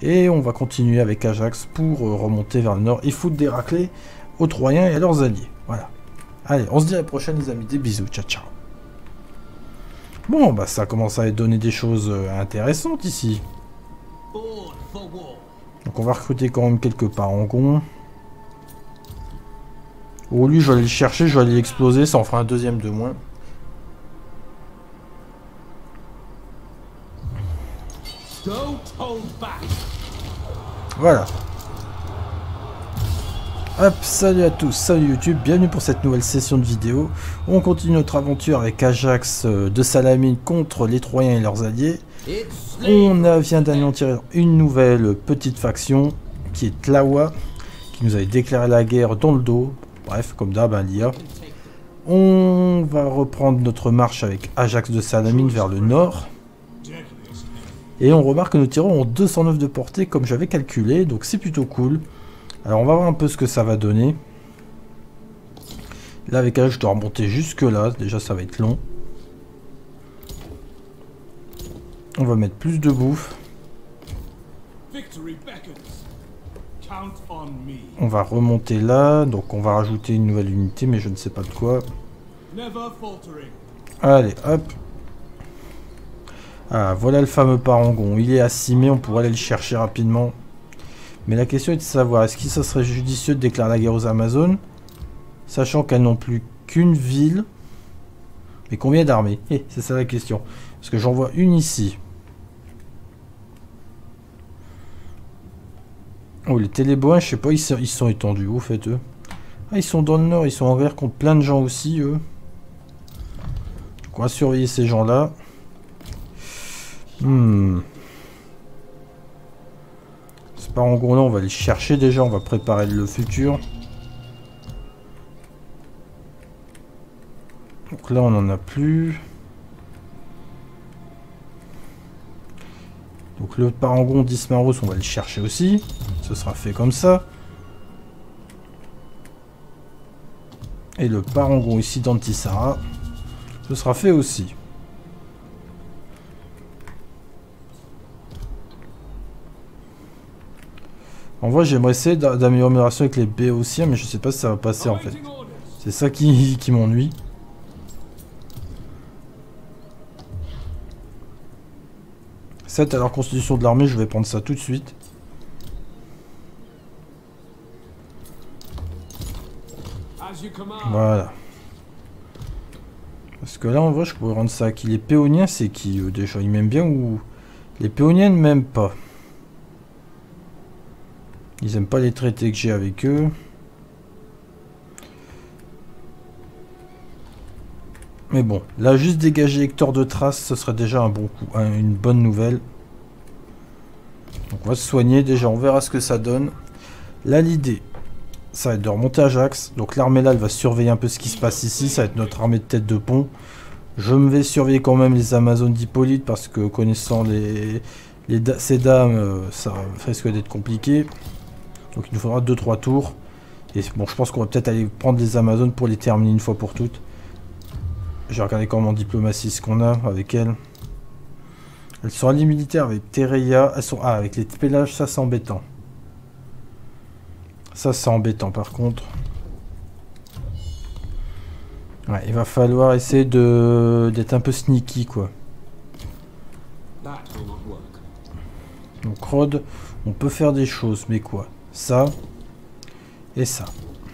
Et on va continuer avec Ajax pour remonter vers le nord et foutre des raclés aux Troyens et à leurs alliés. Voilà. Allez, on se dit à la prochaine les amis, des bisous, ciao ciao. Bon, bah ça commence à donner des choses intéressantes ici. Donc on va recruter quand même quelques parangons. Oh lui je vais aller le chercher, je vais aller l'exploser, ça en fera un deuxième de moins. Voilà. Hop, salut à tous, salut YouTube, bienvenue pour cette nouvelle session de vidéo. On continue notre aventure avec Ajax de Salamine contre les Troyens et leurs alliés. On vient d'anéantir une nouvelle petite faction qui est Tlawa, qui nous avait déclaré la guerre dans le dos. Bref, comme d'hab, l'IA. On va reprendre notre marche avec Ajax de Salamine vers le nord. Et on remarque que nos tireurs ont 209 de portée comme j'avais calculé, donc c'est plutôt cool. Alors on va voir un peu ce que ça va donner. Là avec Ajax je dois remonter jusque là, déjà ça va être long. On va mettre plus de bouffe. On va remonter là, donc on va rajouter une nouvelle unité, mais je ne sais pas de quoi. Allez, hop. Ah, voilà le fameux parangon. Il est à 6 mai, on pourrait aller le chercher rapidement. Mais la question est de savoir, est-ce que ça serait judicieux de déclarer la guerre aux Amazones, sachant qu'elles n'ont plus qu'une ville. Mais combien d'armées? C'est ça la question. Parce que j'en vois une ici. Oh, les Téléboins, je sais pas, ils sont étendus. Où fait eux? Ah, ils sont dans le nord, ils sont en guerre contre plein de gens aussi, eux. Donc on va surveiller ces gens-là. C'est pas en gros là, on va les chercher déjà, on va préparer le futur. Donc là, on n'en a plus. Donc le parangon d'Ismaros, on va le chercher aussi. Ce sera fait comme ça. Et le parangon ici d'Antisara, ce sera fait aussi. En vrai, j'aimerais essayer d'améliorer mes relations avec les Béotiens, mais je sais pas si ça va passer en fait. C'est ça qui m'ennuie. À leur constitution de l'armée, je vais prendre ça tout de suite. Voilà. Parce que là, en vrai, je pourrais rendre ça à qui? Les Péoniens, c'est qui eux, déjà? Ils m'aiment bien ou... Les Péoniens ne m'aiment pas. Ils aiment pas les traités que j'ai avec eux. Mais bon, là, juste dégager Hector de Thrace, ce serait déjà un bon coup, une bonne nouvelle. Donc on va se soigner, déjà, on verra ce que ça donne. Là, l'idée, ça va être de remonter à Ajax. Donc l'armée là, elle va surveiller un peu ce qui se passe ici. Ça va être notre armée de tête de pont. Je me vais surveiller quand même les Amazones d'Hippolyte, parce que connaissant ces dames, ça risque d'être compliqué. Donc il nous faudra 2-3 tours. Et bon, je pense qu'on va peut-être aller prendre les Amazones pour les terminer une fois pour toutes. J'ai regardé quand même en diplomatie ce qu'on a avec elles. Elles sont alliées militaires avec Tereya. Elles sont... Ah, avec les pélages, ça c'est embêtant. Ça c'est embêtant par contre. Ouais, il va falloir essayer d'être un peu sneaky quoi. Donc Rhodes, on peut faire des choses, mais quoi? Ça et ça.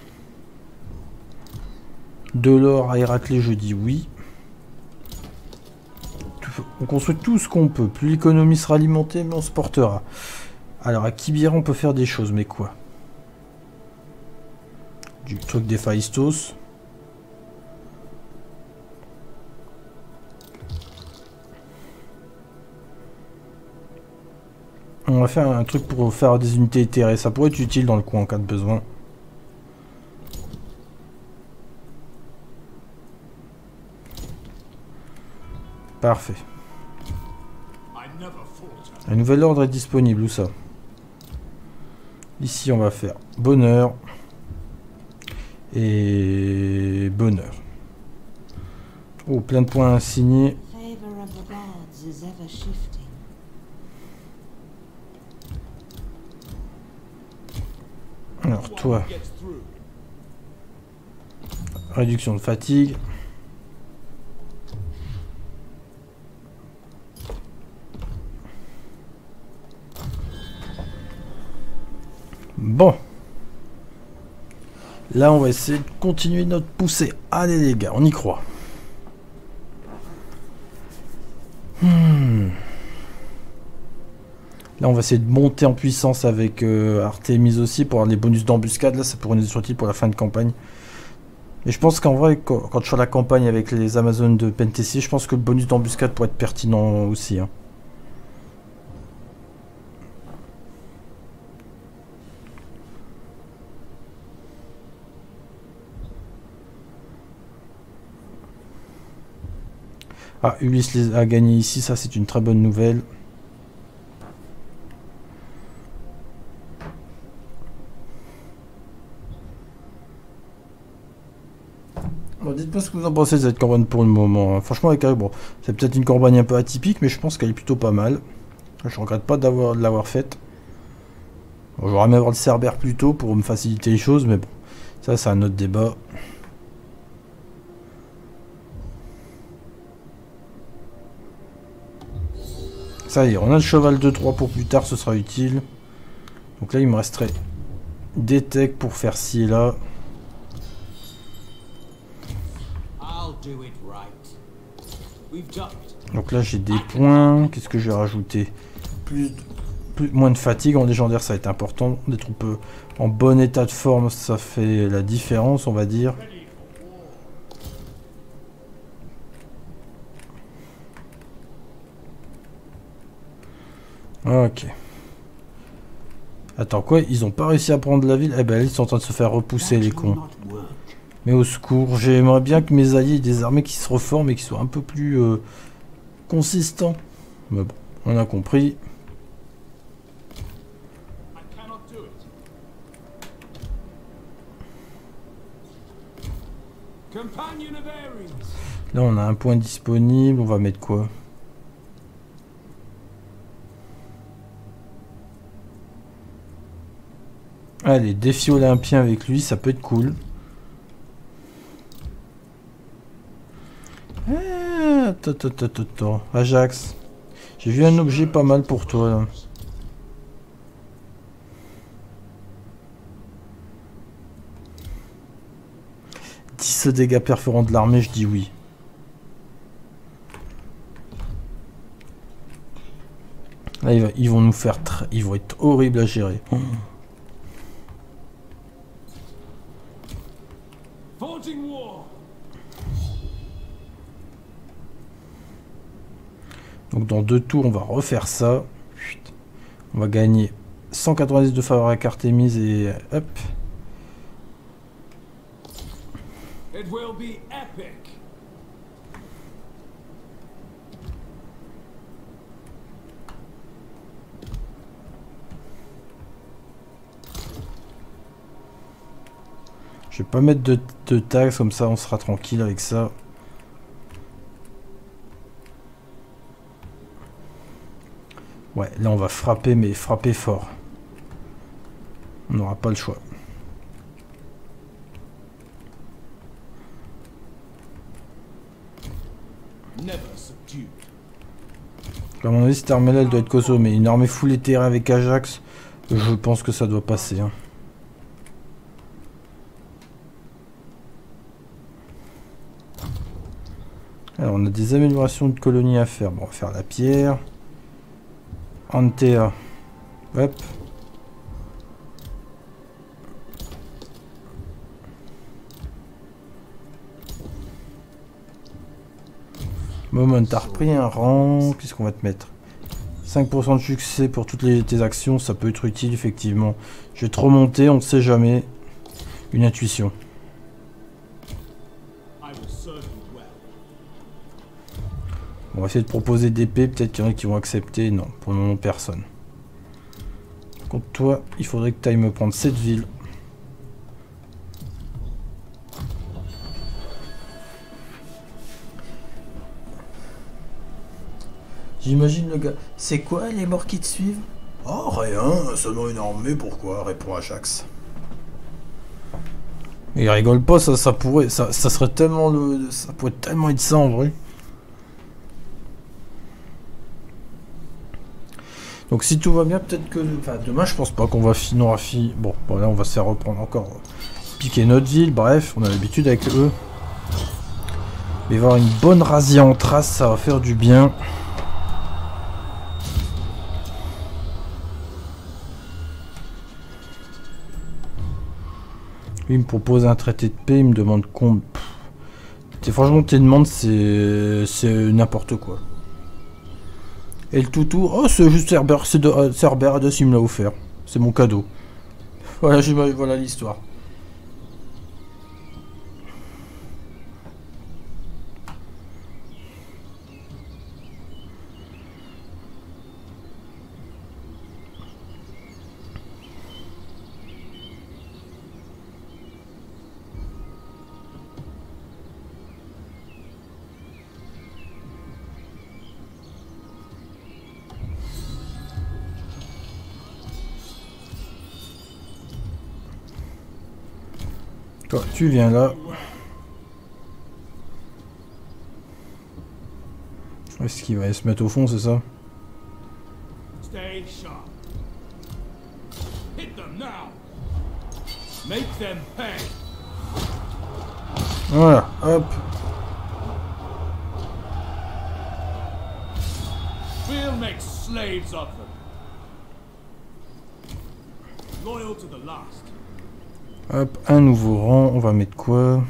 De l'or à Héraclée, je dis oui. On construit tout ce qu'on peut. Plus l'économie sera alimentée, mais on se portera. Alors à Kibira, on peut faire des choses, mais quoi? Du truc des Phaistos. On va faire un truc pour faire des unités éthérées. Ça pourrait être utile dans le coin en cas de besoin. Parfait. Un nouvel ordre est disponible. Où ça? Ici, on va faire bonheur. Et bonheur. Oh, plein de points assignés. Alors toi, réduction de fatigue. Bon. Là, on va essayer de continuer notre poussée. Allez les gars, on y croit. Là, on va essayer de monter en puissance avec Artemis aussi pour avoir les bonus d'embuscade. Là, ça pourrait nous être utile pour la fin de campagne. Et je pense qu'en vrai, quand je suis à la campagne avec les Amazones de Pentessi, je pense que le bonus d'embuscade pourrait être pertinent aussi. Hein. Ah, Ulysse a gagné ici, ça c'est une très bonne nouvelle. Bon, dites-moi ce que vous en pensez de cette campagne pour le moment. Hein. Franchement, avec bon, c'est peut-être une campagne un peu atypique, mais je pense qu'elle est plutôt pas mal. Je regrette pas de l'avoir faite. Bon, j'aurais aimé avoir le Cerbère plus tôt pour me faciliter les choses, mais bon, ça c'est un autre débat. Ça y est, on a le cheval de 3 pour plus tard, ce sera utile. Donc là, il me resterait des techs pour faire ci et là. Donc là, j'ai des points. Qu'est-ce que je vais rajouter? Moins de fatigue. En légendaire, ça va être important. Des troupes en bon état de forme, ça fait la différence, on va dire. Ok. Attends, quoi? Ils ont pas réussi à prendre la ville? Eh ben, ils sont en train de se faire repousser, les cons. Mais au secours, j'aimerais bien que mes alliés aient des armées qui se reforment et qui soient un peu plus consistants. Mais bon, on a compris. Là, on a un point disponible. On va mettre quoi? Allez, défi olympien avec lui, ça peut être cool. Attends. Ajax. J'ai vu un objet pas mal pour toi, là. Ce dégâts perforants de l'armée, je dis oui. Là, ils vont nous faire... Ils vont être horribles à gérer. Donc dans 2 tours, on va refaire ça. On va gagner 190 de faveur avec Artemis et hop. Je vais pas mettre de taxes, comme ça on sera tranquille avec ça. Ouais, là on va frapper, mais frapper fort. On n'aura pas le choix. À mon avis, cette armée-là, elle doit être costaud, mais une armée full éthérée avec Ajax, je pense que ça doit passer. Hein. Alors, on a des améliorations de colonies à faire. Bon, on va faire la pierre. Antea. Hop. Moment, t'as repris un rang. Qu'est-ce qu'on va te mettre? 5% de succès pour toutes tes actions, ça peut être utile, effectivement. Je vais te remonter, on ne sait jamais. Une intuition. On va essayer de proposer d'épée, peut-être qu'il y en a qui vont accepter. Non, pour le moment, personne. Contre toi, il faudrait que tu ailles me prendre cette ville. J'imagine le gars. C'est quoi les morts qui te suivent? Oh, rien, seulement une armée, pourquoi? Répond Ajax. Il rigole pas, ça pourrait, ça serait tellement ça pourrait tellement être ça en vrai. Donc si tout va bien, peut-être que, enfin demain je pense pas qu'on va finir bon voilà, on va se faire reprendre encore, piquer notre ville, bref, on a l'habitude avec eux. Mais avoir une bonne razzia en trace, ça va faire du bien. Lui, il me propose un traité de paix, il me demande combien. Franchement, tes demandes, c'est n'importe quoi. Et le toutou, oh, c'est juste Cerbère, Cerbère Ados, il me l'a offert. C'est mon cadeau. Voilà, voilà l'histoire. Toi, tu viens là. Est-ce qu'il va se mettre au fond, c'est ça? Voilà, hop. We'll make slaves of them. Loyal to the last. Hop, un nouveau rang, on va mettre quoi?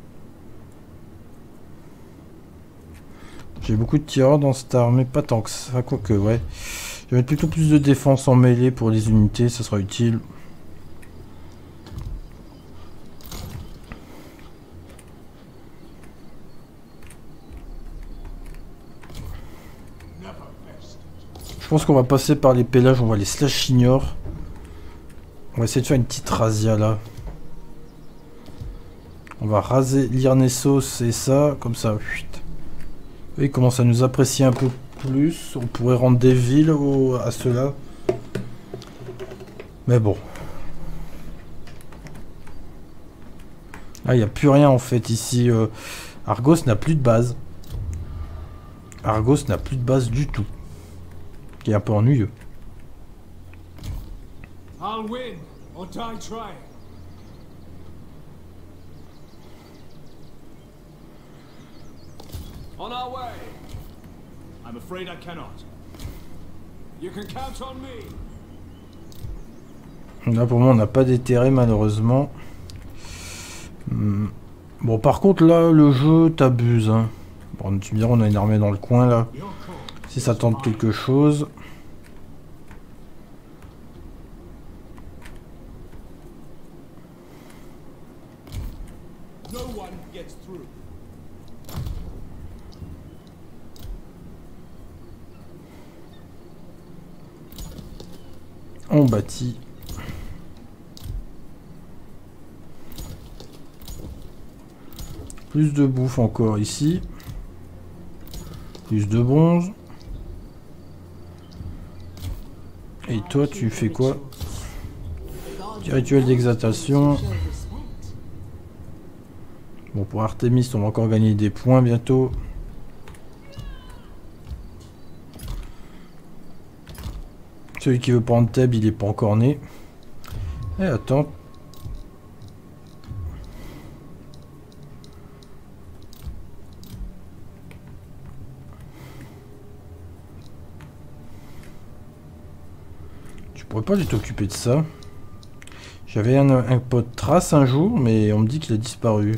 J'ai beaucoup de tireurs dans cette armée, pas tant que ça, quoique, ouais. Je vais mettre plutôt plus de défense en mêlée pour les unités, ça sera utile. Je pense qu'on va passer par les pélages, on va les slash ignore. On va essayer de faire une petite razzia là. On va raser l'Irnessos et ça, comme ça. Et ils commencent à nous apprécier un peu plus. On pourrait rendre des villes à ceux-là. Mais bon. Là, il n'y a plus rien en fait ici. Argos n'a plus de base. Argos n'a plus de base du tout. Qui est un peu ennuyeux. I'll win or die trying. On our way. I'm afraid I cannot. You can count on me. Là pour moi on n'a pas d'éthéré malheureusement. Bon par contre là le jeu t'abuse. Hein. Bon tu me diras on a une armée dans le coin là. Si ça tente quelque chose. No one gets through. On bâtit. Plus de bouffe encore ici. Plus de bronze. Et toi tu fais quoi? Petit rituel d'exaltation. Bon pour Artemis on va encore gagner des points bientôt. Celui qui veut prendre Thèbes, il est pas encore né. Et attends. Tu pourrais pas aller t'occuper de ça. J'avais un pote Trace un jour, mais on me dit qu'il a disparu.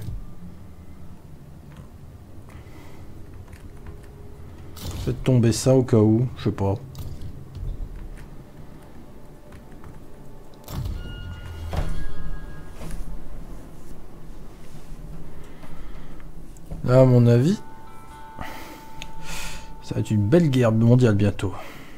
Faites tomber ça au cas où, je sais pas. Là, à mon avis, ça va être une belle guerre mondiale bientôt.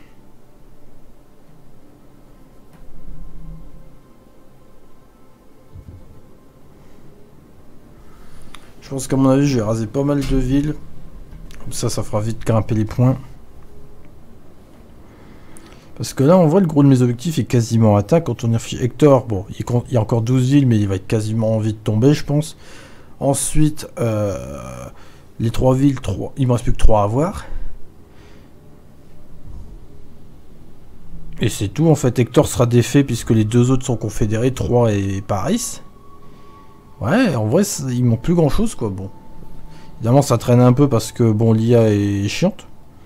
Je pense qu'à mon avis, je vais raser pas mal de villes. Comme ça fera vite grimper les points. Parce que là, on voit le gros de mes objectifs est quasiment atteint. Quand on y réfléchit, Hector, bon, il y a encore 12 villes, mais il va être quasiment envie de tomber, je pense. Ensuite, les 3 villes, il me reste plus que 3 à voir. Et c'est tout, en fait. Hector sera défait puisque les 2 autres sont confédérés, 3 et Paris. Ouais, en vrai, il manque plus grand chose, quoi. Bon. Évidemment, ça traîne un peu parce que, bon, l'IA est chiante.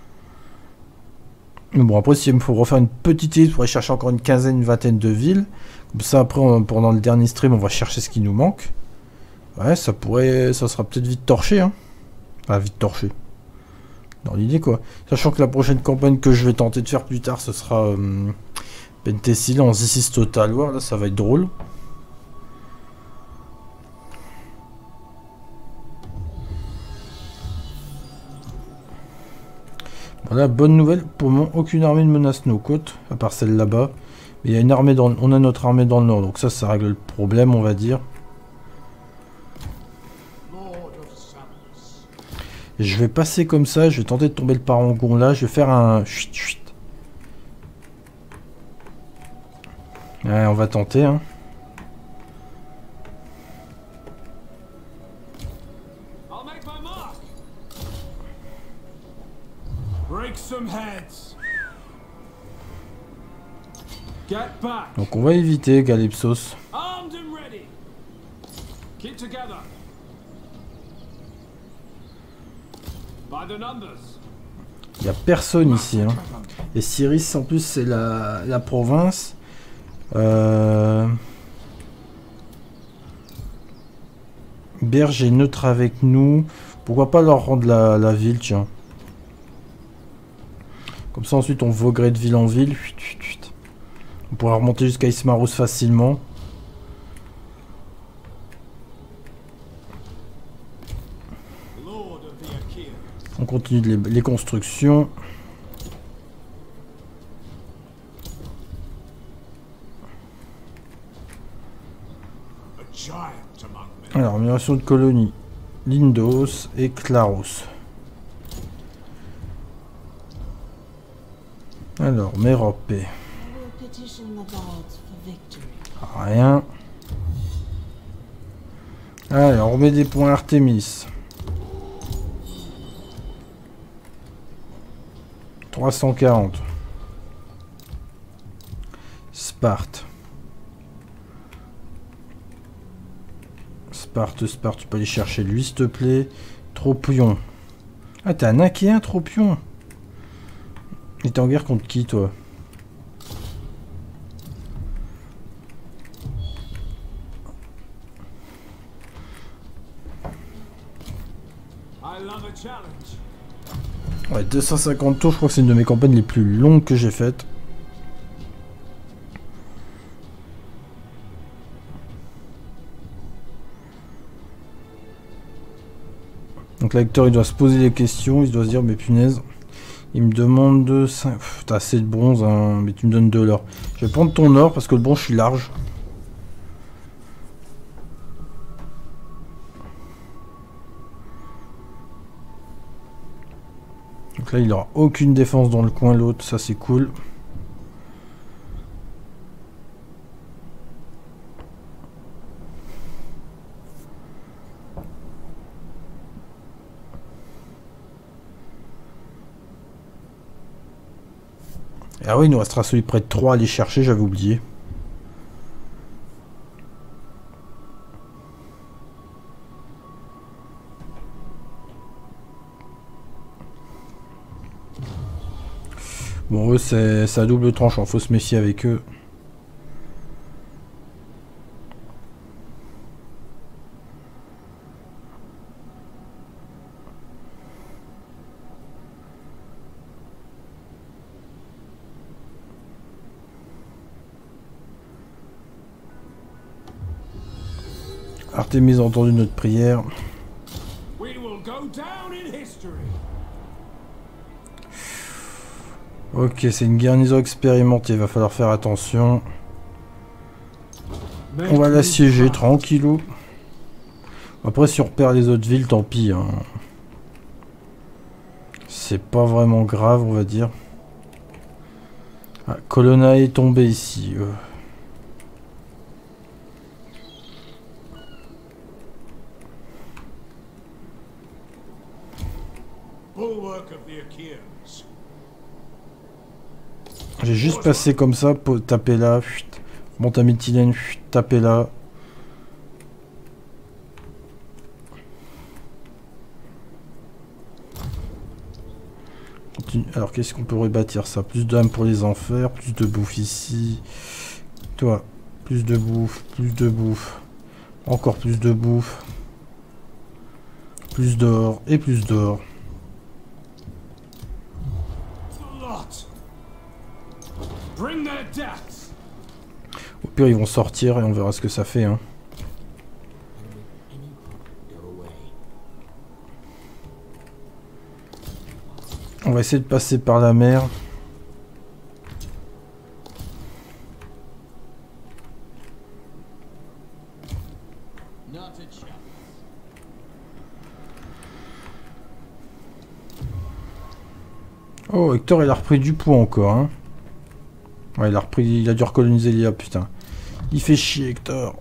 Mais bon, après, s'il me faut refaire une petite liste, je pourrais chercher encore une quinzaine, une vingtaine de villes. Comme ça, après, pendant le dernier stream, on va chercher ce qui nous manque. Ouais, ça sera peut-être vite torché, hein. Enfin, vite torché. Dans l'idée, quoi. Sachant que la prochaine campagne que je vais tenter de faire plus tard, ce sera Pentecil en This is Total War. Là, ça va être drôle. Voilà, bonne nouvelle. Pour le moment, aucune armée ne menace nos côtes, à part celle là-bas. Mais il y a une armée on a notre armée dans le nord, donc ça règle le problème, on va dire. Et je vais passer comme ça, je vais tenter de tomber le parangon là, je vais faire un... Chut, chut. Ouais, on va tenter, hein. Donc on va éviter Calypsos. Il n'y a personne ici, hein. Et Cyrus en plus c'est la province. Berge est neutre avec nous. Pourquoi pas leur rendre la ville, tiens. Comme ça ensuite on voguerait de ville en ville. On pourra remonter jusqu'à Ismarous facilement. On continue les constructions. Alors, amélioration de colonie. Lindos et Claros. Alors, Méropé. Rien. Allez, on remet des points Artemis. 340. Sparte. Sparte, tu peux aller chercher lui, s'il te plaît. Tropion. Ah, t'es un Achéen, Tropion. Et t'es en guerre contre qui, toi? Ouais, 250 tours, je crois que c'est une de mes campagnes les plus longues que j'ai faites. Donc l'acteur il doit se poser des questions, il doit se dire mais punaise, il me demande de 5... T'as assez de bronze, hein, mais tu me donnes de l'or. Je vais prendre ton or parce que le bronze je suis large. Donc là il aura aucune défense dans le coin, l'autre, ça c'est cool. Ah oui, il nous restera celui près de 3 à aller chercher, j'avais oublié. Bon, eux, c'est à double tranchant, faut se méfier avec eux. Artémis a entendu notre prière. Ok, c'est une garnison expérimentée, il va falloir faire attention. On va l'assiéger tranquillou. Après, si on repère les autres villes, tant pis, hein. C'est pas vraiment grave, on va dire. Ah, Colonna est tombé ici. Bulwark of the Achaeans. J'ai juste passé comme ça pour taper là. Monte à Mytilène, taper là. Alors qu'est-ce qu'on peut rebâtir ça? Plus d'âmes pour les enfers, plus de bouffe ici. Toi, plus de bouffe, plus de bouffe. Encore plus de bouffe. Plus d'or et plus d'or. Au pire, ils vont sortir et on verra ce que ça fait. Hein. On va essayer de passer par la mer. Oh, Hector, il a repris du poids encore. Hein. Ouais, il a dû recoloniser l'IA, putain. Il fait chier, Hector.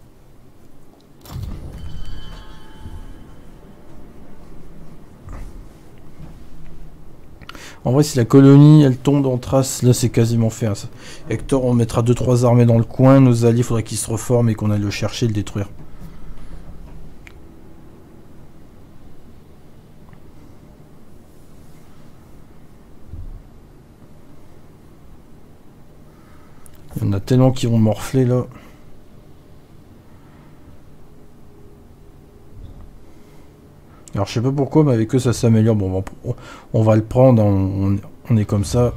En vrai, si la colonie, elle tombe en trace, là, c'est quasiment fait. Hein. Hector, on mettra 2-3 armées dans le coin. Nos alliés, il faudrait qu'ils se reforment et qu'on aille le chercher et le détruire. Il y en a tellement qui vont morfler, là. Alors je sais pas pourquoi, mais avec eux ça s'améliore. Bon, on va le prendre, on est comme ça.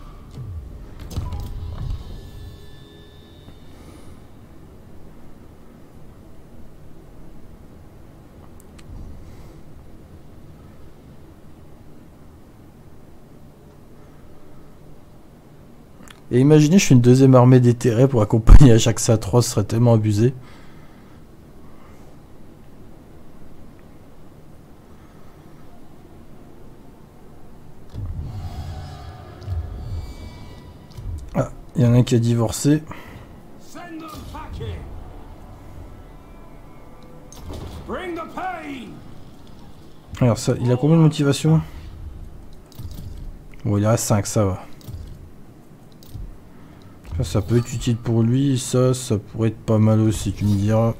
Et imaginez, je fais une deuxième armée déterrée pour accompagner Ajax Atroce, ce serait tellement abusé. Il y en a un qui a divorcé. Alors ça, il a combien de motivation? Bon, il a 5, ça va. Ça peut être utile pour lui, ça pourrait être pas mal aussi, tu me diras.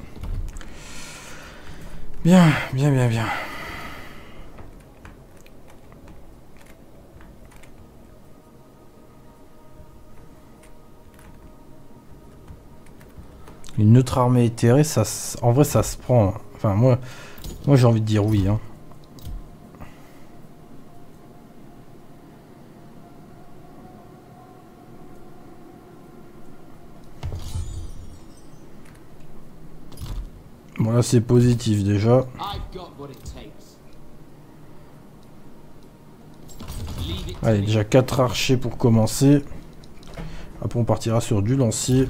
Bien, bien, bien, bien. Une autre armée éthérée, ça, en vrai, ça se prend. Enfin, moi j'ai envie de dire oui. Hein. Bon, là, c'est positif déjà. Allez, déjà 4 archers pour commencer. Après, on partira sur du lancier.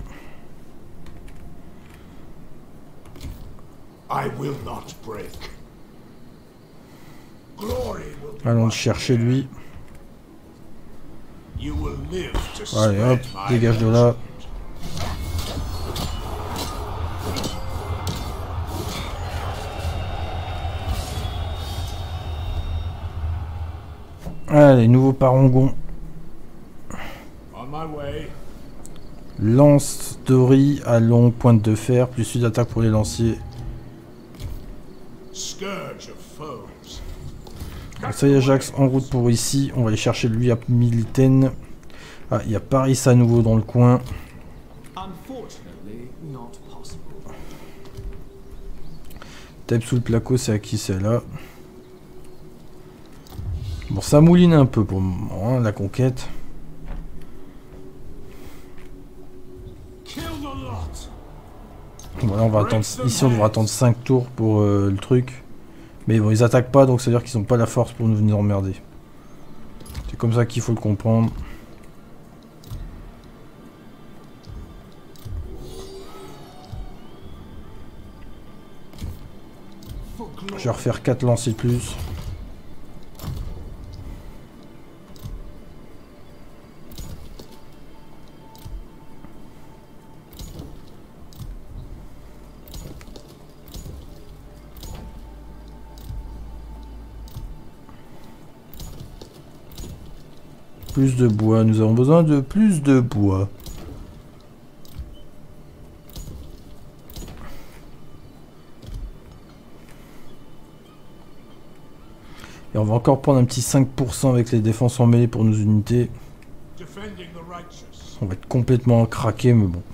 Allons le chercher lui. Allez hop, dégage de là. Allez, nouveau parangon. Lance de à long, pointe de fer, plus 8 d'attaque pour les lanciers. Donc ça y est, Ajax en route pour ici. On va aller chercher lui à Mytilène. Ah, il y a Paris à nouveau dans le coin. Tape sous le placo, c'est à qui c'est là. Bon, ça mouline un peu pour le moment, hein, la conquête. Voilà, on va attendre. Ici, on devra attendre 5 tours pour le truc. Mais bon, ils attaquent pas, donc ça veut dire qu'ils n'ont pas la force pour nous venir emmerder. C'est comme ça qu'il faut le comprendre. Je vais refaire 4 lancers de plus. Plus de bois, nous avons besoin de plus de bois. Et on va encore prendre un petit 5% avec les défenses en mêlée pour nos unités. On va être complètement craqué, mais bon.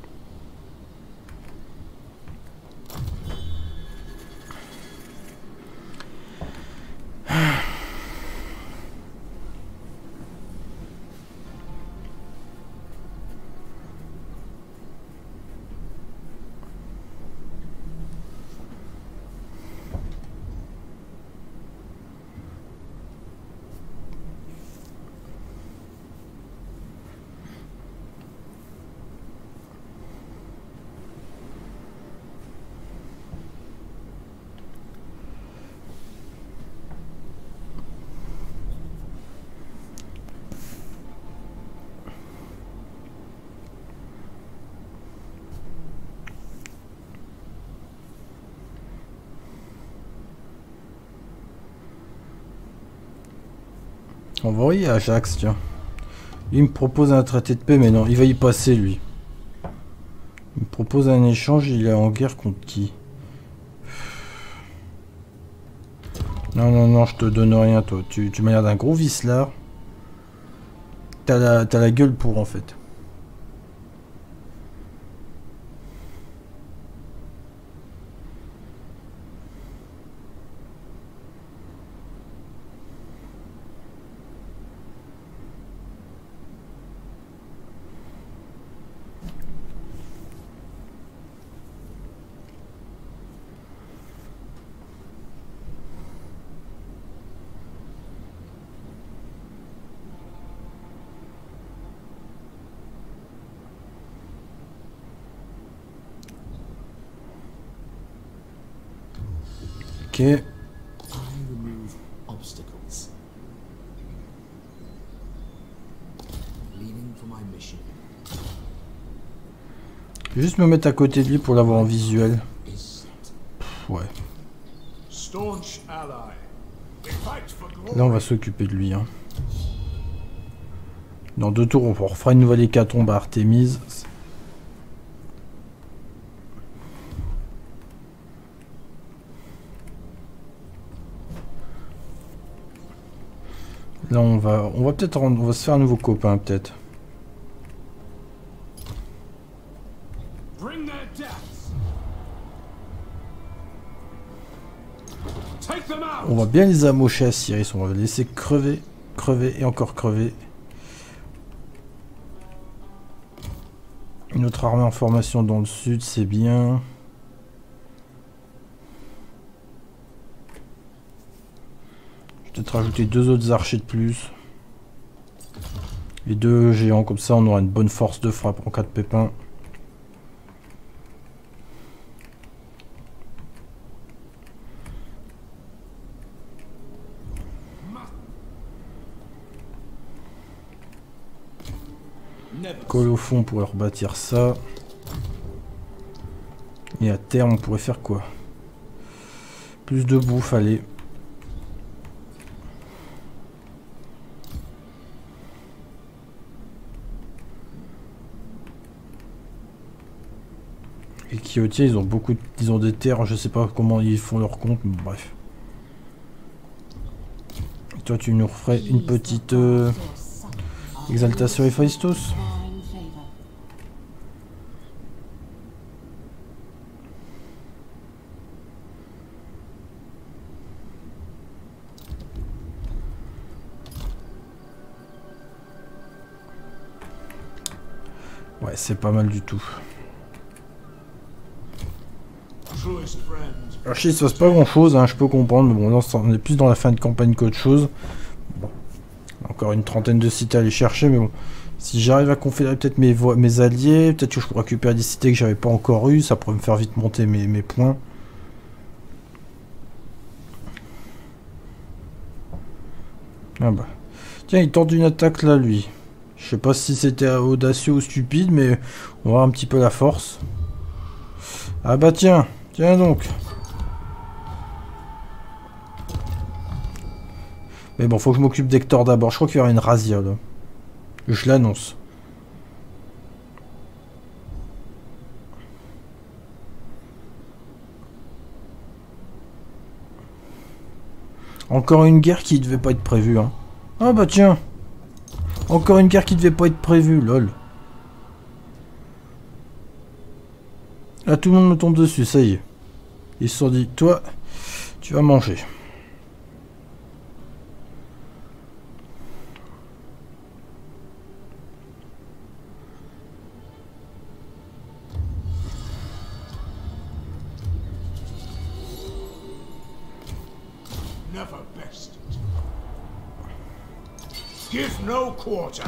On va envoyer Ajax, tiens. Il me propose un traité de paix, mais non, il va y passer, lui. Il me propose un échange, il est en guerre contre qui? Non, non, non, je te donne rien, toi. Tu m'as l'air d'un gros vicelard. T'as la gueule pour, en fait. Ok. Je vais juste me mettre à côté de lui pour l'avoir en visuel. Pff, ouais. Là on va s'occuper de lui. Hein. Dans 2 tours on refera une nouvelle hécatombe à Artémise. Là on va peut-être on va se faire un nouveau copain peut-être. On va bien les amocher à Cyrus, on va les laisser crever, crever et encore crever. Une autre armée en formation dans le sud, c'est bien. Je vais peut-être rajouter 2 autres archers de plus. Et 2 géants, comme ça on aura une bonne force de frappe en cas de pépin. Colophon, on pourrait rebâtir ça. Et à terme, on pourrait faire quoi? Plus de bouffe, allez. Et Kyotia, ils ont beaucoup, ils ont des terres, je sais pas comment ils font leur compte, mais bref. Et toi, tu nous referais une petite exaltation Héphaïstos. Ouais, c'est pas mal du tout. Alors, je sais, il se passe pas grand chose, hein, je peux comprendre, mais bon, là, on est plus dans la fin de campagne qu'autre chose. Bon. Encore une trentaine de cités à aller chercher, mais bon. Si j'arrive à confédérer peut-être mes alliés, peut-être que je pourrais récupérer des cités que j'avais pas encore eues, ça pourrait me faire vite monter mes points. Ah bah. Tiens, il tente une attaque là, lui. Je sais pas si c'était audacieux ou stupide, mais on va voir un petit peu la force. Ah bah tiens, tiens donc. Mais bon, faut que je m'occupe d'Hector d'abord. Je crois qu'il y aura une razzia là. Je l'annonce. Encore une guerre qui devait pas être prévue, hein. Ah bah tiens. Encore une guerre qui devait pas être prévue, lol. Là, tout le monde me tombe dessus, ça y est. Ils se sont dit, toi, tu vas manger. Never best. Give no quarter.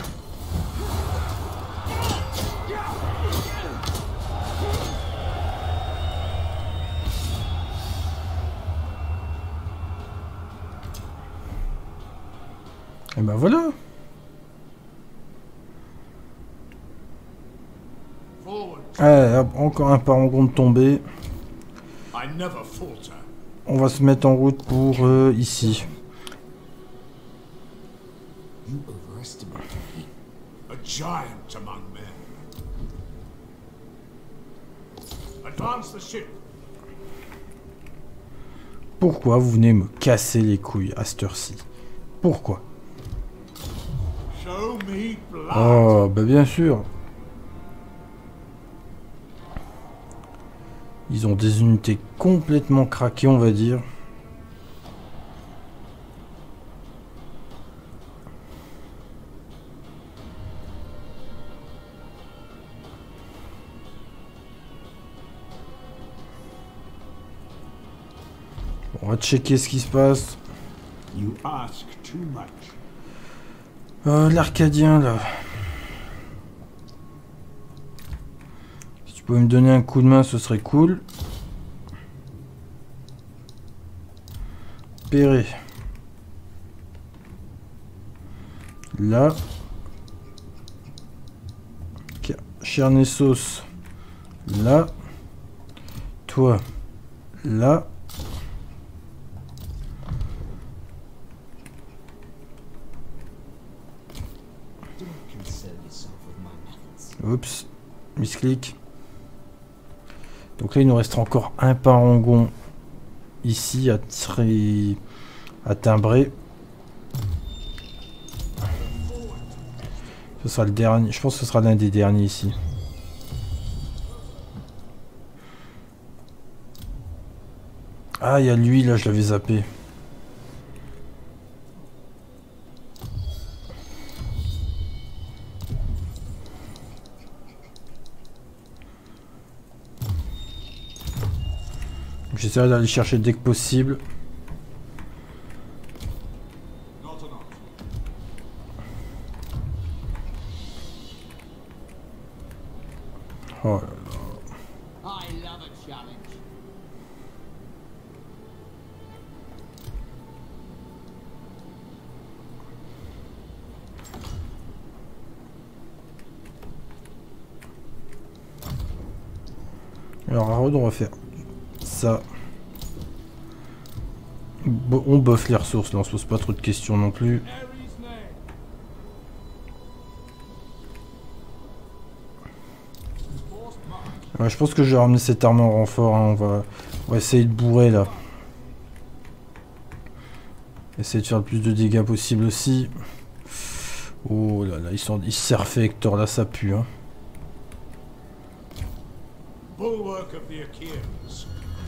Et ben voilà. Forward. Allez, hop, encore un parangon de tomber. I never falter. On va se mettre en route pour ici. You overestimate me. A giant among men. Advance the ship. Pourquoi vous venez me casser les couilles à cette heure-ci? Pourquoi? Show me blood. Oh, bah bien sûr. Ils ont des unités complètement craquées, on va dire. On va checker ce qui se passe. You ask too much. L'Arcadien, là. Si tu pouvais me donner un coup de main, ce serait cool. Perret. Là. Chernessos. Là. Toi. Là. Oups, misclic. Donc là, il nous restera encore un parangon ici à tirer, à timbrer. Ce sera le dernier. Je pense que ce sera l'un des derniers ici. Ah, il y a lui là, je l'avais zappé. J'essaierai d'aller chercher dès que possible. Oh là là. Alors à Rhodes, on va faire ça. On buff les ressources, là on se pose pas trop de questions non plus. Ouais, je pense que je vais ramener cette arme en renfort, hein. On va essayer de bourrer là. Essayer de faire le plus de dégâts possible aussi. Oh là là, ils se servent Hector, là ça pue, hein. Bulwark of the Achaeans.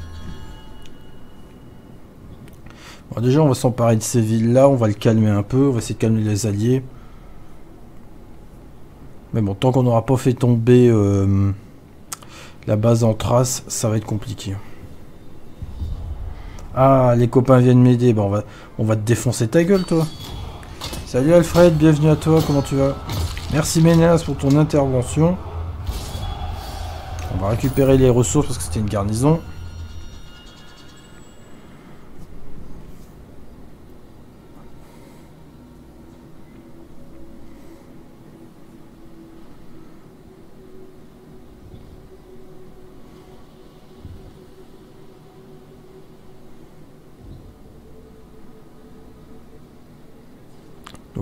Bon, déjà on va s'emparer de ces villes là, on va le calmer un peu, on va essayer de calmer les alliés. Mais bon, tant qu'on n'aura pas fait tomber la base en trace, ça va être compliqué. Ah, les copains viennent m'aider, bah on va te défoncer ta gueule toi. Salut Alfred, bienvenue à toi, comment tu vas? Merci Ménéas pour ton intervention. On va récupérer les ressources parce que c'était une garnison.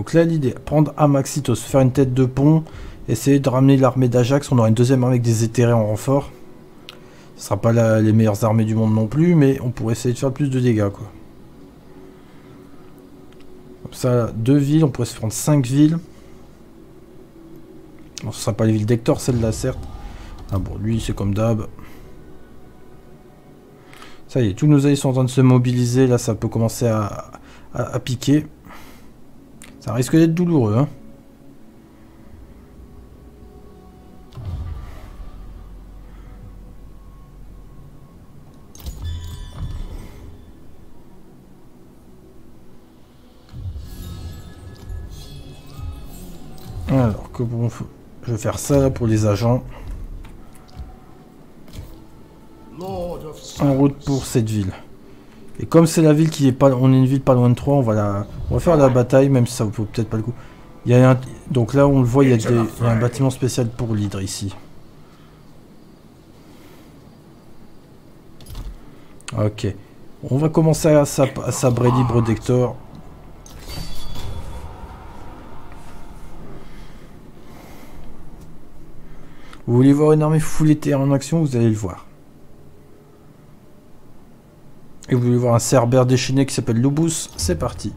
Donc là, l'idée, prendre Amaxitos, faire une tête de pont, essayer de ramener l'armée d'Ajax. On aura une deuxième armée avec des éthérés en renfort. Ce sera pas les meilleures armées du monde non plus, mais on pourrait essayer de faire plus de dégâts, quoi. Comme ça, 2 villes, on pourrait se prendre 5 villes. Bon, ce sera pas les villes d'Hector, celle-là, certes. Ah bon, lui, c'est comme d'hab. Ça y est, tous nos alliés sont en train de se mobiliser. Là, ça peut commencer à piquer. Ça risque d'être douloureux, hein. Alors, que bon, je vais faire ça là pour les agents. En route pour cette ville. Et comme c'est la ville qui est pas, on est une ville pas loin de 3, on va faire la bataille, même si ça vaut peut-être pas le coup. Il y a donc là on le voit, il y a un bâtiment spécial pour l'hydre ici. Ok. On va commencer à sabrer libre d'Hector. Vous voulez voir une armée full éthérée en action, vous allez le voir. Et vous voulez voir un Cerbère déchaîné qui s'appelle Lubus, c'est parti.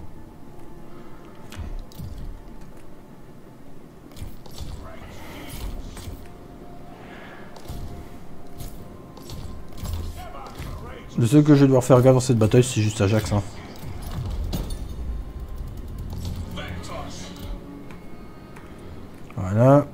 Le seul que je vais devoir faire gaffe dans cette bataille, c'est juste Ajax. Hein. Voilà.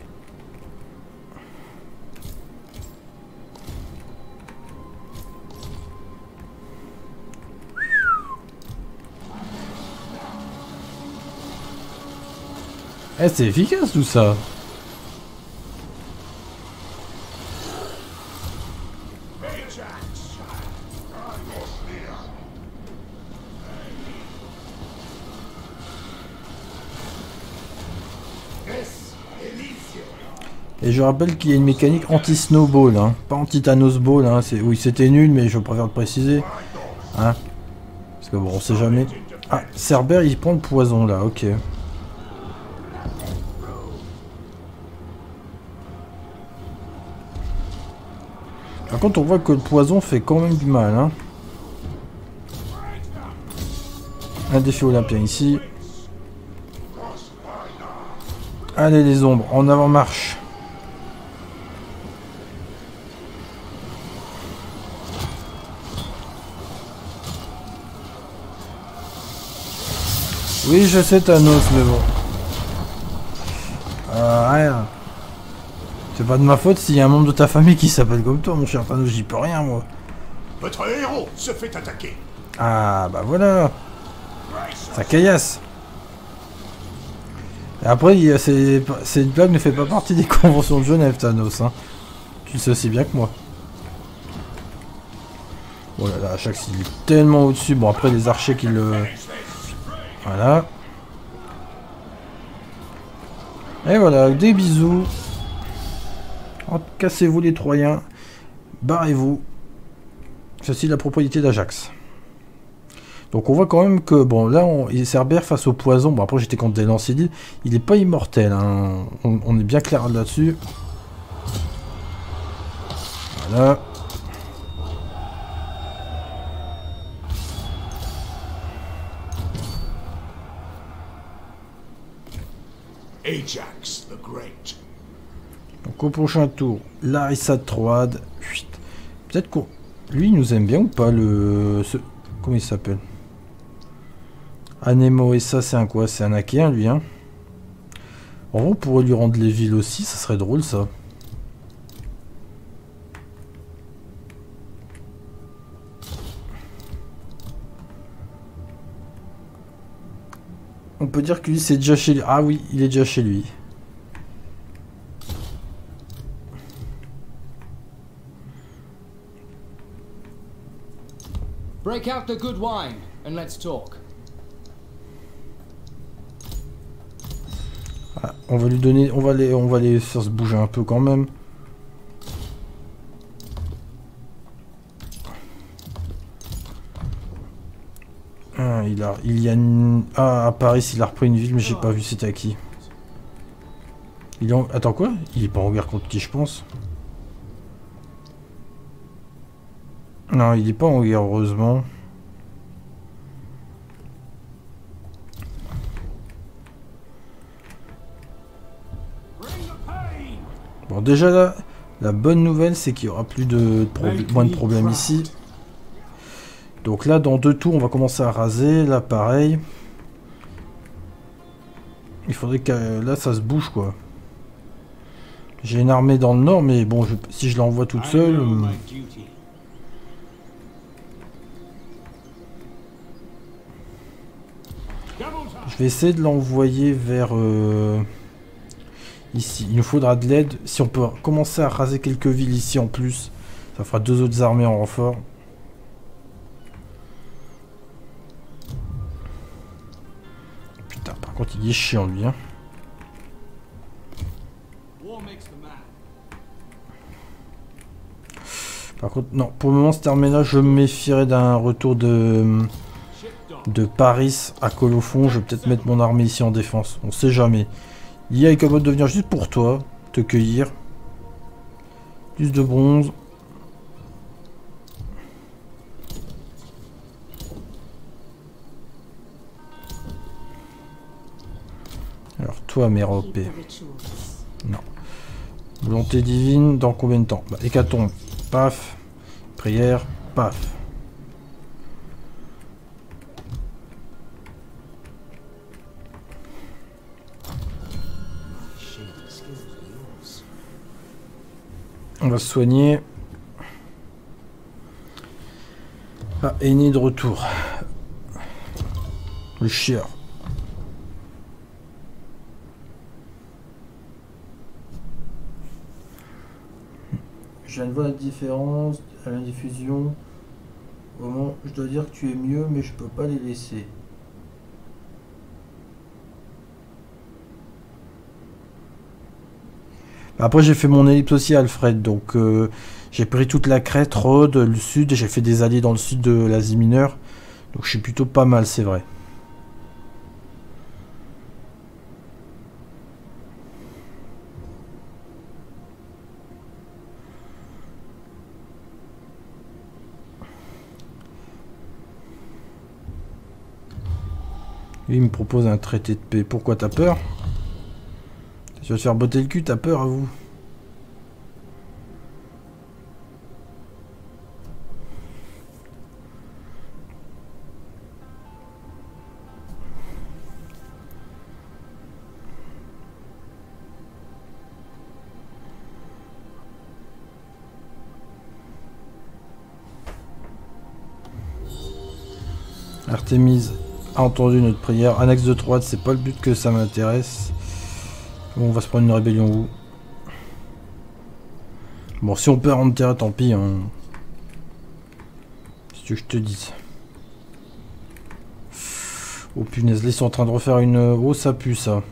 Eh, c'est efficace tout ça. Et je rappelle qu'il y a une mécanique anti-snowball, hein, pas anti-Thanos ball. Hein, oui, c'était nul, mais je préfère le préciser. Hein, parce que bon, on sait jamais. Ah, Cerbère, il prend le poison là, ok. Par contre, on voit que le poison fait quand même du mal. Hein. Un défi olympien ici. Allez les ombres, en avant marche. Oui, je sais Thanos, mais bon. Rien. C'est pas de ma faute s'il y a un membre de ta famille qui s'appelle comme toi, mon cher Thanos, j'y peux rien, moi. Votre héros se fait attaquer. Ah, bah voilà. Ça caillasse. Et après, cette blague ne fait pas partie des conventions de Genève, Thanos. Hein. Tu le sais aussi bien que moi. Oh là là, Ajax, il est tellement au-dessus. Bon, après, les archers qui le... Voilà. Et voilà, des bisous. Oh, cassez-vous les Troyens. Barrez-vous. Ceci est la propriété d'Ajax. Donc on voit quand même que, bon, là, Cerbère face au poison, bon après j'étais contre des lanciers, il n'est pas immortel, hein. On est bien clair là-dessus. Voilà. Ajax the Great. Donc au prochain tour, Larissa de Troade. Peut-être qu'on... Lui, il nous aime bien ou pas, comment il s'appelle? Anemo, et ça, c'est un quoi? C'est un Achéen, lui, hein. En vrai, on pourrait lui rendre les villes aussi, ça serait drôle, ça. On peut dire que lui, c'est déjà chez lui. Ah oui, il est déjà chez lui. Break out the good wine and let's talk. Ah, on va lui donner, on va les faire se bouger un peu quand même. Ah, il y a une... Ah, à Paris, il a repris une ville, mais j'ai pas vu c'était à qui. Il est en... Attends, quoi? Il est pas en guerre contre qui, je pense? Non, il est pas en guerre, heureusement. Bon, déjà là, la bonne nouvelle, c'est qu'il y aura plus de moins de problèmes ici. Donc là, dans 2 tours, on va commencer à raser. Là, pareil. Il faudrait que là, ça se bouge, quoi. J'ai une armée dans le nord, mais bon, si je l'envoie toute seule... Je vais essayer de l'envoyer vers... ici. Il nous faudra de l'aide. Si on peut commencer à raser quelques villes ici en plus, ça fera 2 autres armées en renfort. Putain, par contre, il est chiant, lui, hein. Par contre, non, pour le moment, cette armée-là, je me méfierais d'un retour de Paris à Colophon. Je vais peut-être mettre mon armée ici en défense. On sait jamais. L'IA est capable de venir juste pour toi, te cueillir. Plus de bronze. Alors, toi, Mérope. Non. Volonté divine, dans combien de temps? Bah, hécatombe. Paf. Prière. Paf. On va se soigner. Ah, Aîné de retour. Le chieur. Je viens de voir la différence à la diffusion. Au moment, je dois dire que tu es mieux, mais je peux pas les laisser. Après, j'ai fait mon ellipse aussi, Alfred. Donc, j'ai pris toute la crête, Rhodes, le sud. J'ai fait des alliés dans le sud de l'Asie mineure. Donc, je suis plutôt pas mal, c'est vrai. Lui, il me propose un traité de paix. Pourquoi t'as peur? Tu vas te faire botter le cul, t'as peur à vous? Artémise a entendu notre prière. Annexe de Troade, c'est pas le but que ça m'intéresse. Bon, on va se prendre une rébellion où? Bon, si on perd en terre, tant pis. Hein. Si tu veux que je te dise. Oh punaise, là ils sont en train de refaire une... Oh, ça pue ça.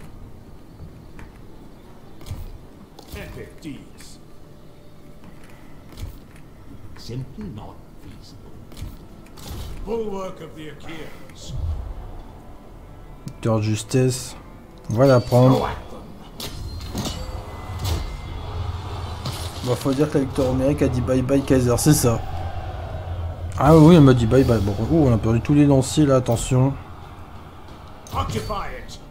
Simply not feasible. Bulwark of the Achaeans. Victoire de justesse. On va la prendre. Bon, faut dire que la victoire numérique a dit bye bye Kaiser, c'est ça. Ah oui, elle m'a dit bye bye. Bon, oh, on a perdu tous les lanciers là, attention. Occupy it.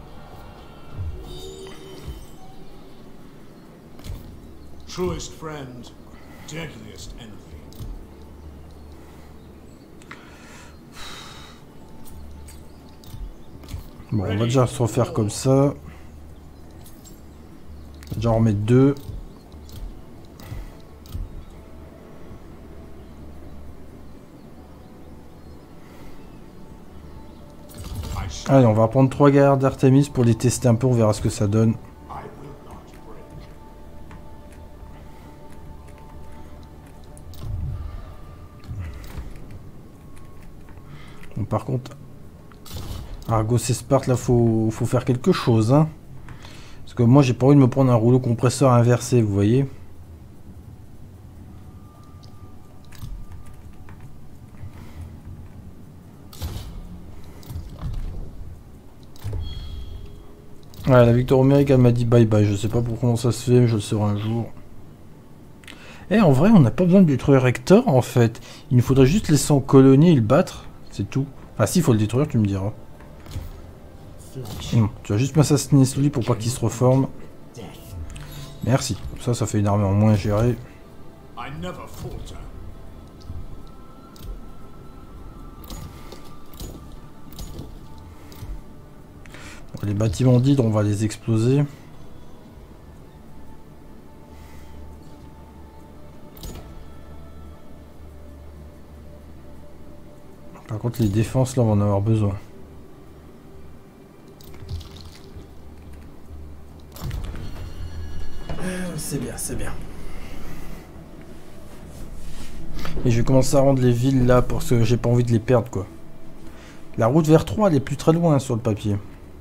Truest friend, deadliest enemy. Bon, on va déjà se refaire comme ça. On va déjà en remettre 2. Allez, on va prendre 3 guerres d'Artémis pour les tester un peu, on verra ce que ça donne. Bon, par contre, Argos et Sparte, là, faut faire quelque chose, hein. Parce que moi, j'ai pas envie de me prendre un rouleau compresseur inversé, vous voyez. Ouais, la victoire numérique, elle m'a dit bye bye. Je sais pas pour comment ça se fait, mais je le saurai un jour. Eh, en vrai, on n'a pas besoin de détruire Hector, en fait. Il nous faudrait juste laisser en colonie et le battre. C'est tout. Ah si, il faut le détruire, tu me diras. Non, tu vas juste m'assassiner celui pour pas qu'il se reforme. Merci. Ça fait une armée en moins gérée. I never falter. Bon, les bâtiments d'hydre, on va les exploser. Par contre, les défenses, là, on va en avoir besoin. C'est bien, c'est bien. Et je vais commencer à rendre les villes là parce que j'ai pas envie de les perdre, quoi. La route vers 3, elle est plus très loin hein, sur le papier.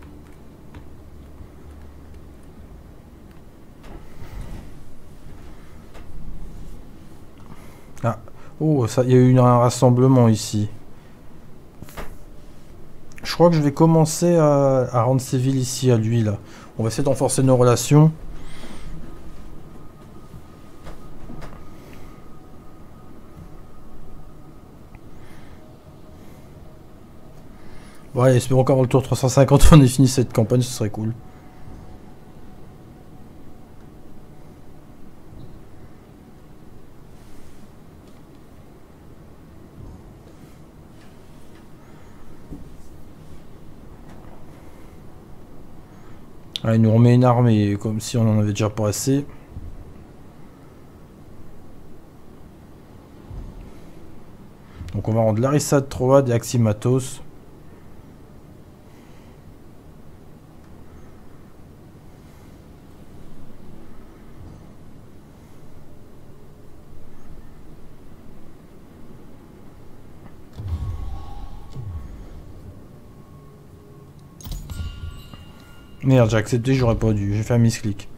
Ah, oh, ça, il y a eu un rassemblement ici. Je crois que je vais commencer à rendre ces villes ici à lui là. On va essayer d'enforcer nos relations. Ouais, espérons qu'avant le tour 350 on ait fini cette campagne, ce serait cool. Ah, il nous remet une armée comme si on en avait déjà pas assez. Donc on va rendre Larissa de Troade et Aximatos. Merde, j'ai accepté, j'aurais pas dû. J'ai fait un misclick.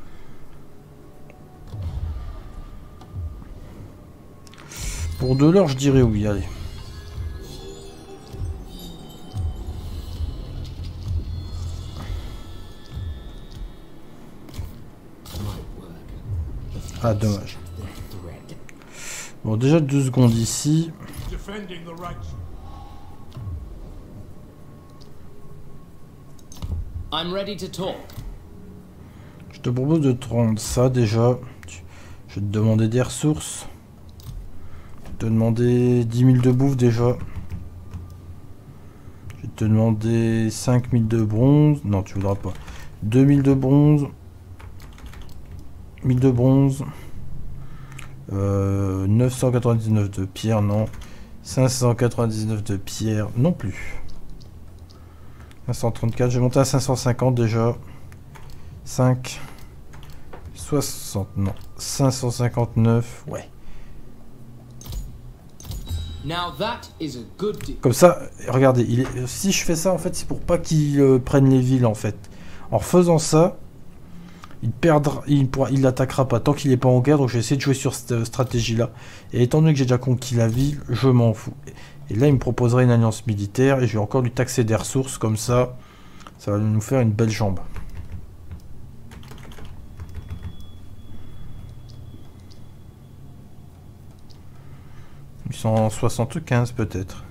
Pour de l'or, je dirais oui, allez. Ah, dommage. Bon, déjà 2 secondes ici. Defending the right. I'm ready to talk. Je te propose de te rendre ça déjà. Je vais te demander des ressources. Je vais te demander 10 000 de bouffe déjà. Je vais te demander 5 000 de bronze. Non, tu voudras pas. 2 000 de bronze. 1000 de bronze. 999 de pierre, non. 599 de pierre, non plus. 534, je vais monter à 550 déjà. 5. 60, non. 559, ouais. Now that is a good deal. Comme ça, regardez, si je fais ça, en fait, c'est pour pas qu'il prenne les villes, en fait. En faisant ça, il l'attaquera pas tant qu'il est pas en guerre, donc je vais essayer de jouer sur cette stratégie-là. Et étant donné que j'ai déjà conquis la ville, je m'en fous. Et là, il me proposerait une alliance militaire, et je vais encore lui taxer des ressources, comme ça, ça va nous faire une belle jambe. « 875 peut-être.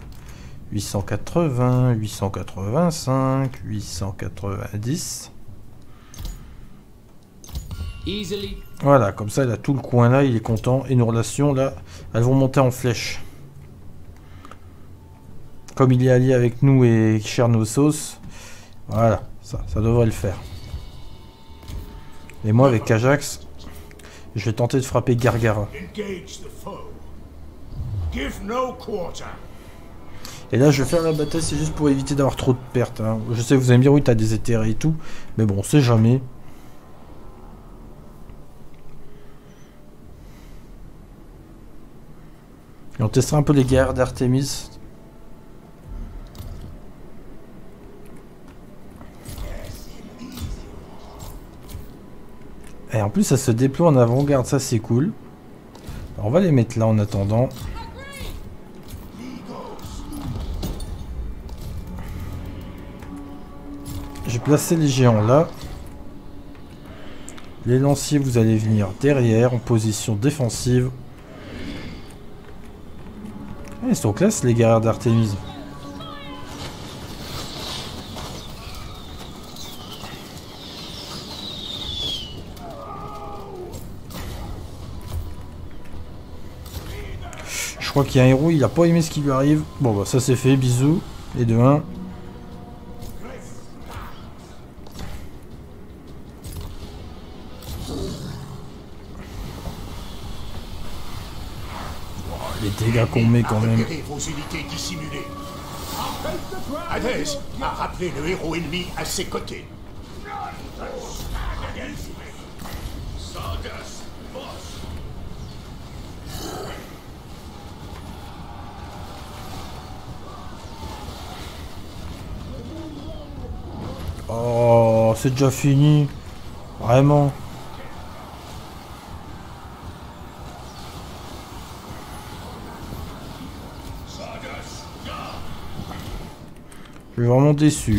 880, 885, 890. Easily. Voilà, comme ça, il a tout le coin là, il est content. Et nos relations là, elles vont monter en flèche. Comme il est allié avec nous et Chernosos, voilà, ça devrait le faire. Et moi, avec Ajax, je vais tenter de frapper Gargara. Engage the foe. Give no quarter. Et là, je vais faire la bataille, c'est juste pour éviter d'avoir trop de pertes. Hein. Je sais que vous allez me dire, oui, t'as des éthérés et tout. Mais bon, on sait jamais. Et on testera un peu les guerres d'Artémis. Et en plus, ça se déploie en avant-garde, ça c'est cool. Alors, on va les mettre là en attendant. j'ai placé les géants là. Les lanciers, vous allez venir derrière en position défensive. Ah, ils sont classe les guerriers d'Artémis. Je crois qu'il y a un héros, il a pas aimé ce qui lui arrive. Bon bah ça c'est fait, bisous. Et de 1. Les dégâts qu'on met quand même. Vos unités dissimulées. Hadès a rappelé le héros ennemi à ses côtés. Oh, c'est déjà fini. Vraiment. Je suis vraiment déçu.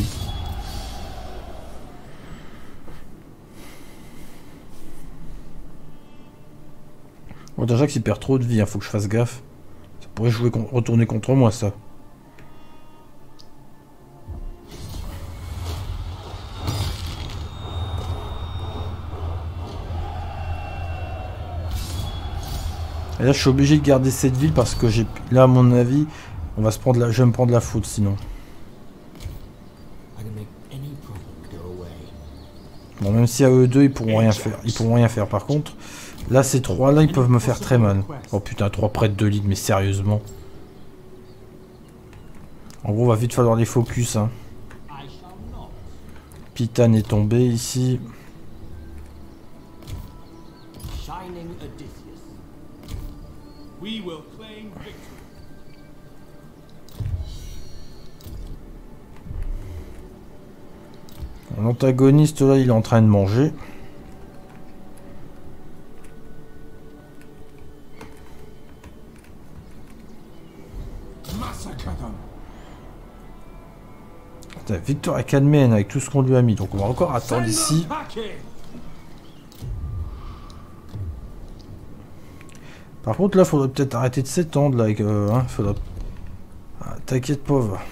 Bon, déjà qu'il perd trop de vie, hein, faut que je fasse gaffe. Ça pourrait retourner contre moi, ça. Et là, je suis obligé de garder cette ville parce que j'ai... Là, à mon avis, on va se prendre je vais me prendre la faute, sinon. Bon, même si à eux deux, ils pourront rien faire. Ils pourront rien faire. Par contre, là, ces trois-là, ils peuvent me faire très mal. Oh putain, 3 prêtres de lead, mais sérieusement. En gros, va vite falloir les focus, hein. Pitane est tombé ici. We will claim victory. L'antagoniste, là, il est en train de manger. Putain, Victor Acadmen avec tout ce qu'on lui a mis. Donc on va encore attendre ici. Par contre, là, faudrait peut-être arrêter de s'étendre, là, avec, hein, faudrait... Ah, t'inquiète pas, va.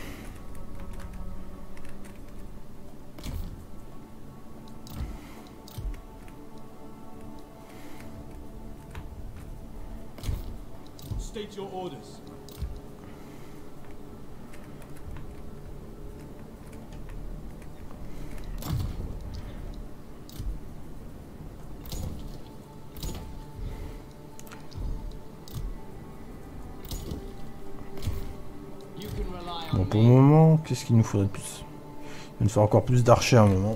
State your orders. Bon, pour le moment, qu'est-ce qu'il nous faudrait de plus? Il nous faut encore plus d'archers à un moment.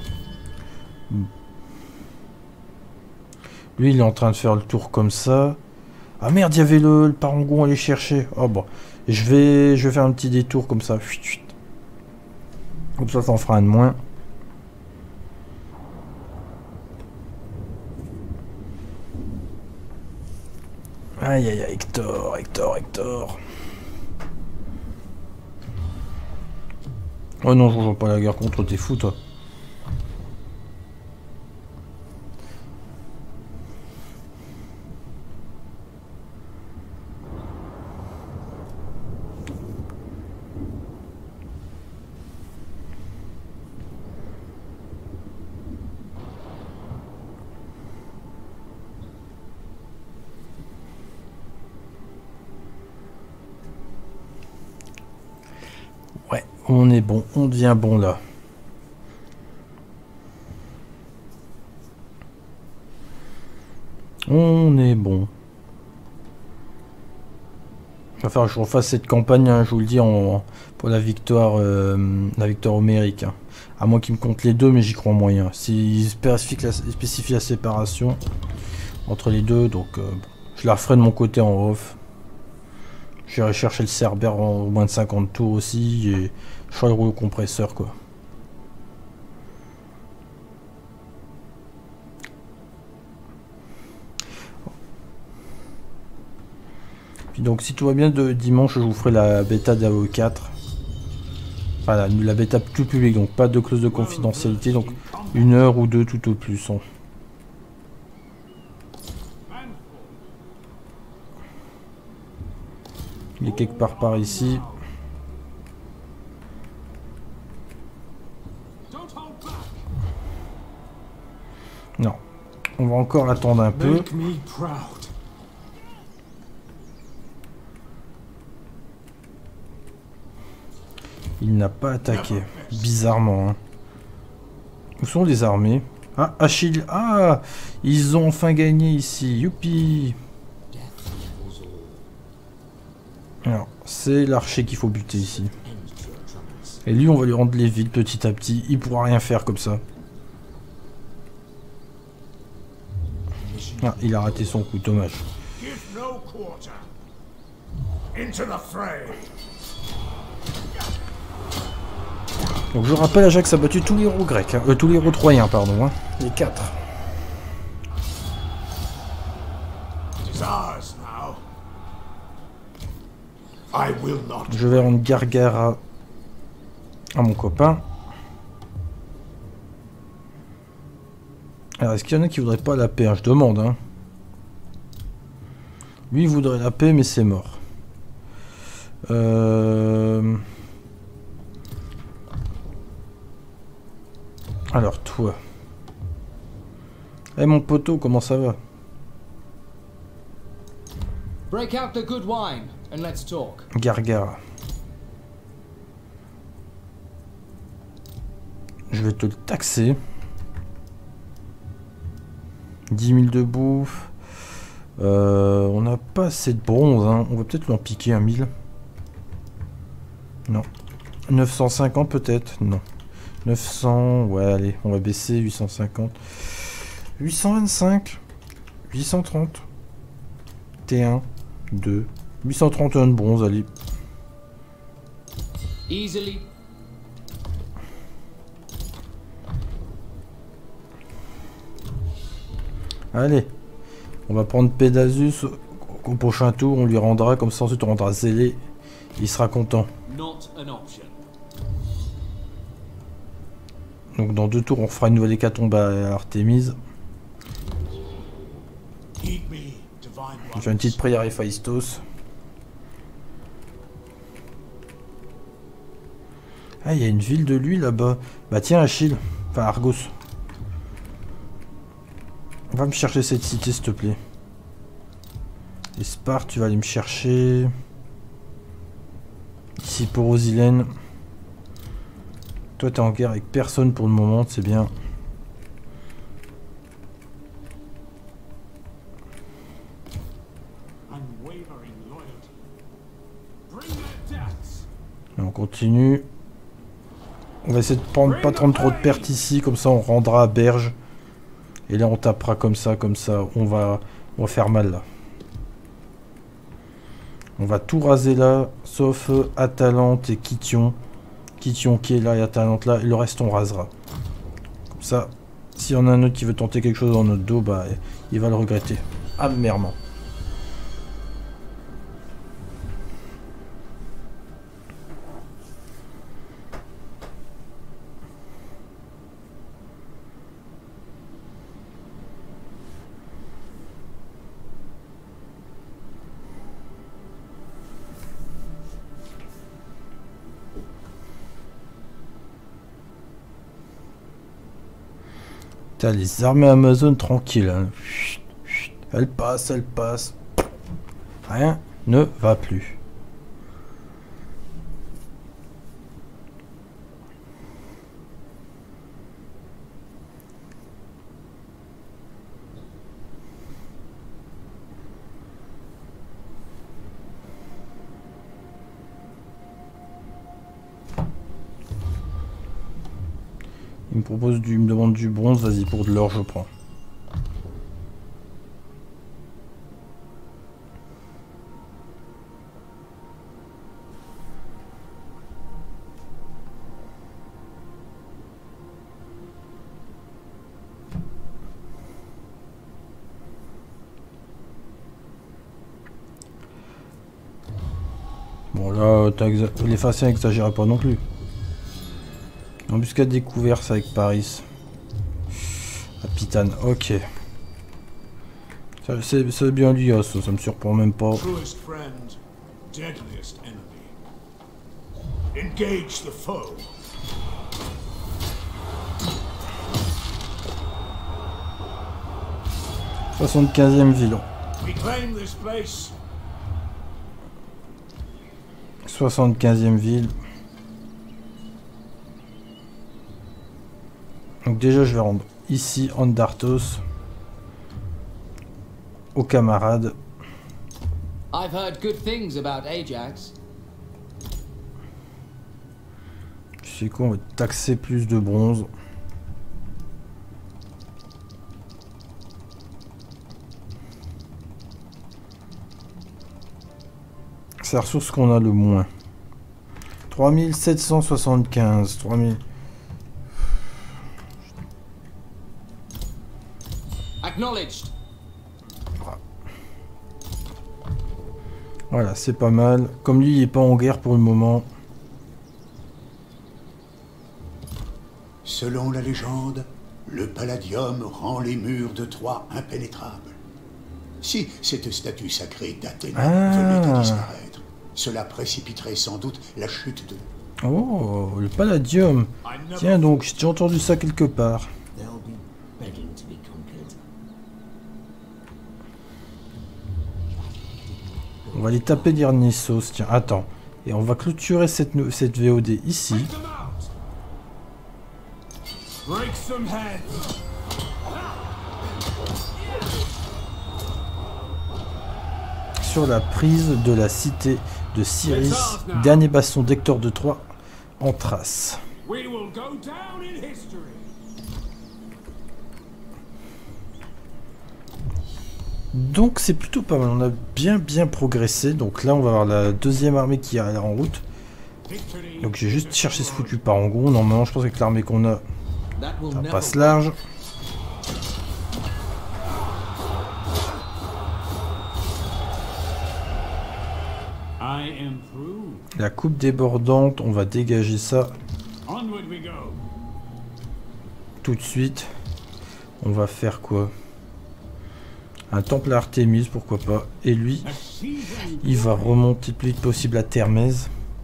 Lui, il est en train de faire le tour comme ça. Ah merde, il y avait le parangon à aller chercher. Oh bon. Et je vais faire un petit détour comme ça. Comme ça, ça en fera un de moins. Aïe aïe aïe, Hector. Oh non, je rejoins pas la guerre contre, t'es fou toi. Ouais, on est bon, on devient bon là. On est bon. Il va falloir que je refasse cette campagne, hein, je vous le dis, pour la victoire homérique. Hein. À moins qu'il me compte les deux, mais j'y crois moyen. S'il spécifie la séparation entre les deux, donc je la referai de mon côté en off. J'irai chercher le Cerbère en moins de 50 tours aussi, et je ferai le rouleau compresseur, quoi. Puis donc si tout va bien, de dimanche je vous ferai la bêta d'AO4. Voilà, la bêta tout public, donc pas de clause de confidentialité, donc 1 heure ou 2 tout au plus. Il est quelque part par ici. Non. On va encore attendre un peu. Make me proud. Il n'a pas attaqué. Bizarrement. Hein. Où sont les armées? Ah, Achille. Ah, ils ont enfin gagné ici. Youpi. Alors, c'est l'archer qu'il faut buter ici. Et lui, on va lui rendre les villes petit à petit. Il pourra rien faire comme ça. Ah, il a raté son coup, dommage. Give no quarter. Into the fray. Donc je rappelle, Ajax a battu tous les héros grecs, hein. Tous les héros troyens, pardon, hein. Les 4. It is ours now. I will not. Je vais rendre Gargara à mon copain. Alors, est-ce qu'il y en a qui voudraient pas la paix, hein? Je demande, hein. Lui, il voudrait la paix, mais c'est mort. Alors, toi. Eh, mon poteau, comment ça va? Break out the good wine and let's talk. Gargara. Je vais te le taxer. 10 000 de bouffe. On n'a pas assez de bronze, hein. On va peut-être lui en piquer 1 000. Non. 950 peut-être. Non. 900. Ouais, allez, on va baisser. 850. 825. 830. T1. 2. 831 de bronze, allez. Easily. Allez. On va prendre Pédasus au prochain tour. On lui rendra, comme ça ensuite on rendra Zélé. Il sera content. Not an option. Donc dans 2 tours, on fera une nouvelle hécatombe à Artémise. Heed me, divine On fait une petite prière à Héphaïstos. Ah, il y a une ville de lui là-bas. Bah tiens, Achille. Enfin, Argos. Va me chercher cette cité, s'il te plaît. Et Sparte, tu vas aller me chercher. Ici pour Rosilène. Toi, t'es en guerre avec personne pour le moment, c'est bien. Unwavering loyalty. Bring their deaths. Et on continue. On va essayer de prendre pas prendre trop de pertes ici, comme ça on rendra à Berge. Et là on tapera comme ça, on va faire mal là. On va tout raser là, sauf Atalante et Kition. Kition qui est là et Atalante là, et le reste on rasera. Comme ça, s'il y en a un autre qui veut tenter quelque chose dans notre dos, bah il va le regretter. Amèrement. T'as les armées Amazon tranquilles. Hein. Elle passe, elle passe. Rien ne va plus. Il me demande du bronze, vas-y, pour de l'or, je prends. Bon là, les Phaciens n'exagèrent pas non plus. Embuscade découverte avec Paris. À Pitane, ok. C'est bien lui, hein, ça me surprend même pas. Truest friend, deadliest enemy. Engage the foe. « 75e ville. Reclaim this place. 75e ville. Donc déjà je vais rendre ici Andartos. Aux camarades. I've heard good things about Ajax. Tu sais quoi, on va taxer plus de bronze. C'est la ressource qu'on a le moins. 3775. 3000. Acknowledged. Voilà, c'est pas mal. Comme lui, il est pas en guerre pour le moment. Selon la légende, le Palladium rend les murs de Troie impénétrables. Si cette statue sacrée d'Athéna venait à disparaître, cela précipiterait sans doute la chute de... Oh, le Palladium. Tiens donc, j'ai déjà entendu ça quelque part. On va aller taper Dionysos, tiens, attends. Et on va clôturer cette VOD ici. Break some heads. Sur la prise de la cité de Cyrus, dernier bastion d'Hector de Troie en Thrace. We will go down in history. Donc c'est plutôt pas mal, on a bien progressé. Donc là on va avoir la deuxième armée qui est en route. Donc j'ai juste cherché ce foutu parangon. Normalement je pense que l'armée qu'on a, ça passe large. La coupe débordante, on va dégager ça tout de suite. On va faire quoi? Un temple à Artémis, pourquoi pas. Et lui, il va remonter le plus vite possible à Thermès.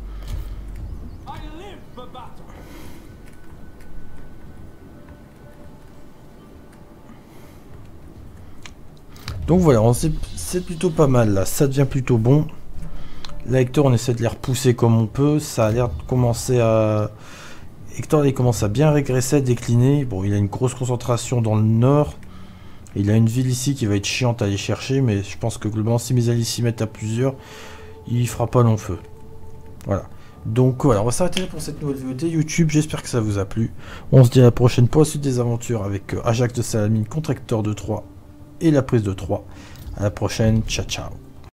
Donc voilà, c'est plutôt pas mal là. Ça devient plutôt bon. Là, Hector, on essaie de les repousser comme on peut. Ça a l'air de commencer à... Hector, il commence à bien régresser, à décliner. Bon, il a une grosse concentration dans le nord. Il a une ville ici qui va être chiante à aller chercher, mais je pense que globalement, si mes alliés s'y mettent à plusieurs, il fera pas long feu. Voilà. Donc voilà, on va s'arrêter là pour cette nouvelle vidéo de YouTube. J'espère que ça vous a plu. On se dit à la prochaine pour la suite des aventures avec Ajax de Salamine contre Hector de Troie et la prise de Troie. À la prochaine, ciao ciao.